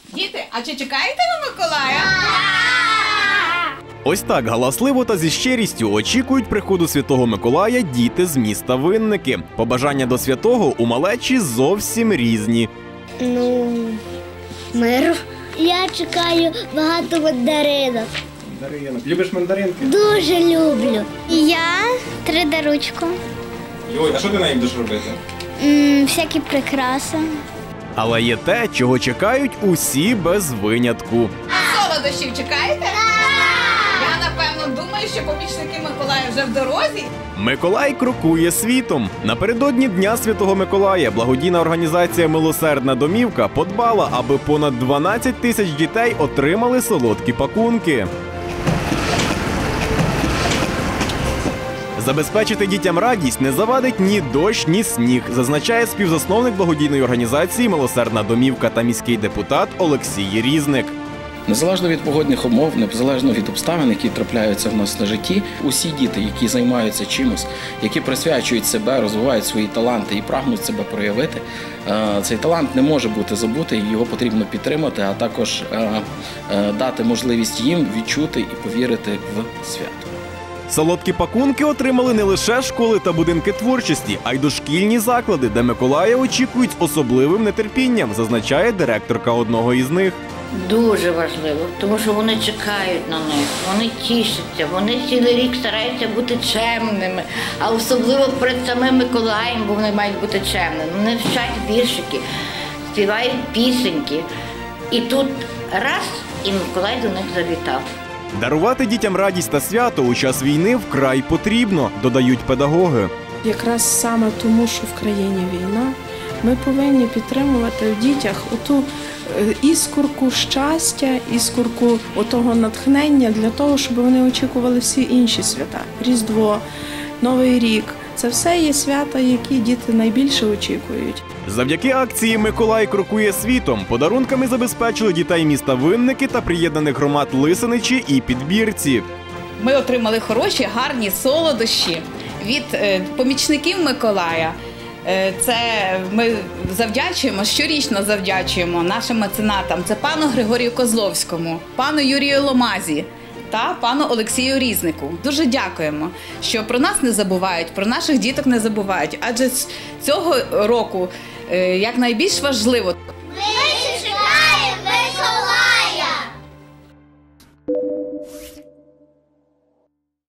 Діти, а чи чекаєте на Миколая? Ось так галасливо та зі щирістю очікують приходу Святого Миколая діти з міста Винники. Побажання до святого у малечі зовсім різні. Миру. Я чекаю багато мандаринок. Мандаринок. Любиш мандаринки? Дуже люблю. Я 3D-ручку. Ой, а що ти на них будеш робити? Всякі прикраси. Але є те, чого чекають усі без винятку. Солодощів чекаєте? Я, напевно, думаю, що помічники Миколая вже в дорозі. Миколай крокує світом. Напередодні Дня Святого Миколая благодійна організація «Милосердна домівка» подбала, аби понад 12 тисяч дітей отримали солодкі пакунки. Забезпечити дітям радість не завадить ні дощ, ні сніг, зазначає співзасновник благодійної організації «Милосердна домівка» та міський депутат Олексій Різник. Незалежно від погодних умов, незалежно від обставин, які трапляються в нас на житті, усі діти, які займаються чимось, які присвячують себе, розвивають свої таланти і прагнуть себе проявити, цей талант не може бути забутий, його потрібно підтримати, а також дати можливість їм відчути і повірити в свято. Солодкі пакунки отримали не лише школи та будинки творчості, а й дошкільні заклади, де Миколая очікують з особливим нетерпінням, зазначає директорка одного із них. Дуже важливо, тому що вони чекають на них, вони тішаться, вони цілий рік стараються бути чемними, а особливо перед самим Миколаєм, бо вони мають бути чемними. Вони вчать віршики, співають пісеньки. І тут раз, і Миколай до них завітав. Дарувати дітям радість та свято у час війни вкрай потрібно, додають педагоги. Якраз саме тому, що в країні війна, ми повинні підтримувати в дітях оту іскорку щастя, іскорку отого натхнення для того, щоб вони очікували всі інші свята. Різдво, Новий рік. Це все є свята, які діти найбільше очікують. Завдяки акції «Миколай крокує світом» подарунками забезпечили дітей міста Винники та приєднаних громад Лисиничі і Підбірці. Ми отримали хороші, гарні солодощі від помічників Миколая. Це ми завдячуємо, щорічно завдячуємо нашим меценатам. Це пану Григорію Козловському, пану Юрію Ломазі та пану Олексію Різнику. Дуже дякуємо, що про нас не забувають, про наших діток не забувають. Адже цього року як найбільш важливо